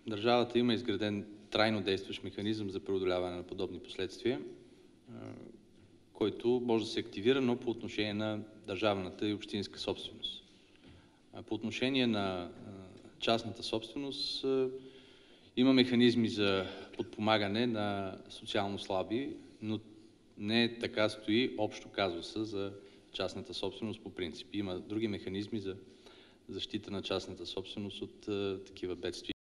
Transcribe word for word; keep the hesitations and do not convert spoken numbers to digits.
държавата има изграден трайно действащ механизъм за преодоляване на подобни последствия, който може да се активира, но по отношение на държавната и общинска собственост. По отношение на частната собственост има механизми за подпомагане на социално слаби, но не така стои общо казуса за частната собственост по принцип. Има други механизми за защита на частната собственост от такива бедствия.